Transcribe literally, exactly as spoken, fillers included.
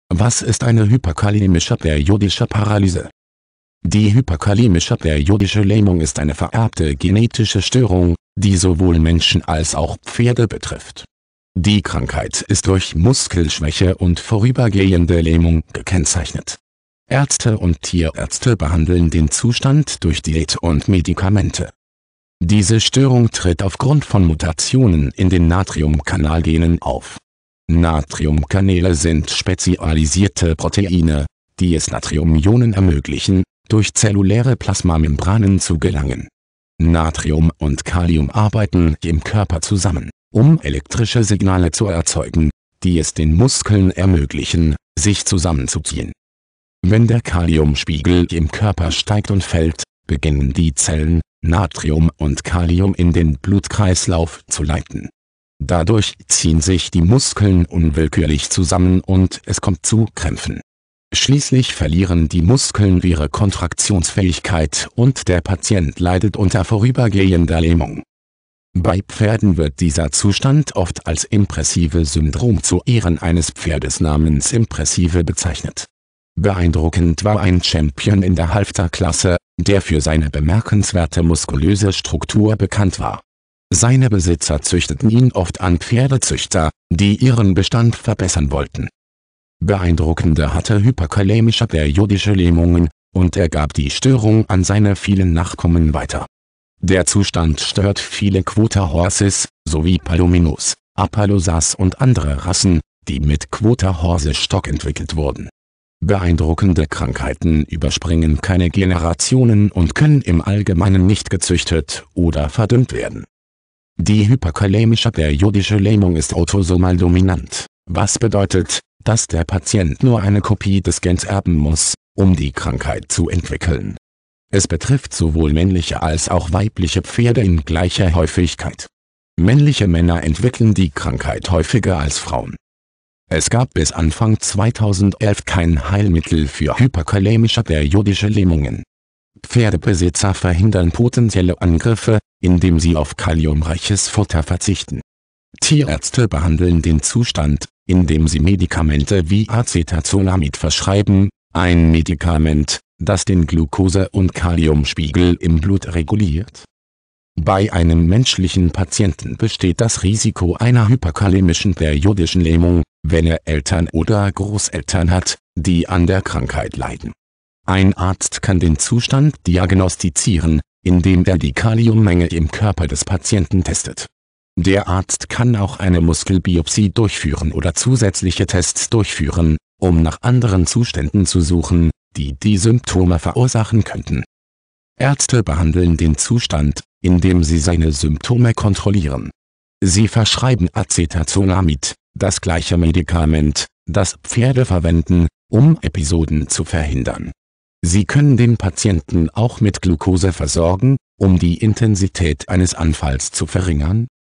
Was ist eine hyperkalemische periodische Paralyse? Die hyperkalemische periodische Lähmung ist eine vererbte genetische Störung, die sowohl Menschen als auch Pferde betrifft. Die Krankheit ist durch Muskelschwäche und vorübergehende Lähmung gekennzeichnet. Ärzte und Tierärzte behandeln den Zustand durch Diät und Medikamente. Diese Störung tritt aufgrund von Mutationen in den Natriumkanalgenen auf. Natriumkanäle sind spezialisierte Proteine, die es Natriumionen ermöglichen, durch zelluläre Plasmamembranen zu gelangen. Natrium und Kalium arbeiten im Körper zusammen, um elektrische Signale zu erzeugen, die es den Muskeln ermöglichen, sich zusammenzuziehen. Wenn der Kaliumspiegel im Körper steigt und fällt, beginnen die Zellen, Natrium und Kalium in den Blutkreislauf zu leiten. Dadurch ziehen sich die Muskeln unwillkürlich zusammen und es kommt zu Krämpfen. Schließlich verlieren die Muskeln ihre Kontraktionsfähigkeit und der Patient leidet unter vorübergehender Lähmung. Bei Pferden wird dieser Zustand oft als Impressive-Syndrom zu Ehren eines Pferdes namens Impressive bezeichnet. Beeindruckend war ein Champion in der Halfterklasse, der für seine bemerkenswerte muskulöse Struktur bekannt war. Seine Besitzer züchteten ihn oft an Pferdezüchter, die ihren Bestand verbessern wollten. Beeindruckender hatte hyperkalemische periodische Lähmungen, und er gab die Störung an seine vielen Nachkommen weiter. Der Zustand stört viele Quarter Horses, sowie Palominos, Appalosas und andere Rassen, die mit Quarter Horse Stock entwickelt wurden. Beeindruckende Krankheiten überspringen keine Generationen und können im Allgemeinen nicht gezüchtet oder verdünnt werden. Die hyperkalemische periodische Lähmung ist autosomal dominant, was bedeutet, dass der Patient nur eine Kopie des Gens erben muss, um die Krankheit zu entwickeln. Es betrifft sowohl männliche als auch weibliche Pferde in gleicher Häufigkeit. Männliche Männer entwickeln die Krankheit häufiger als Frauen. Es gab bis Anfang zweitausendelf kein Heilmittel für hyperkalemische periodische Lähmungen. Pferdebesitzer verhindern potenzielle Angriffe, indem sie auf kaliumreiches Futter verzichten. Tierärzte behandeln den Zustand, indem sie Medikamente wie Acetazolamid verschreiben, ein Medikament, das den Glucose- und Kaliumspiegel im Blut reguliert. Bei einem menschlichen Patienten besteht das Risiko einer hyperkalemischen periodischen Lähmung, wenn er Eltern oder Großeltern hat, die an der Krankheit leiden. Ein Arzt kann den Zustand diagnostizieren, indem er die Kaliummenge im Körper des Patienten testet. Der Arzt kann auch eine Muskelbiopsie durchführen oder zusätzliche Tests durchführen, um nach anderen Zuständen zu suchen, die die Symptome verursachen könnten. Ärzte behandeln den Zustand, indem sie seine Symptome kontrollieren. Sie verschreiben Acetazolamid, das gleiche Medikament, das Pferde verwenden, um Episoden zu verhindern. Sie können den Patienten auch mit Glucose versorgen, um die Intensität eines Anfalls zu verringern,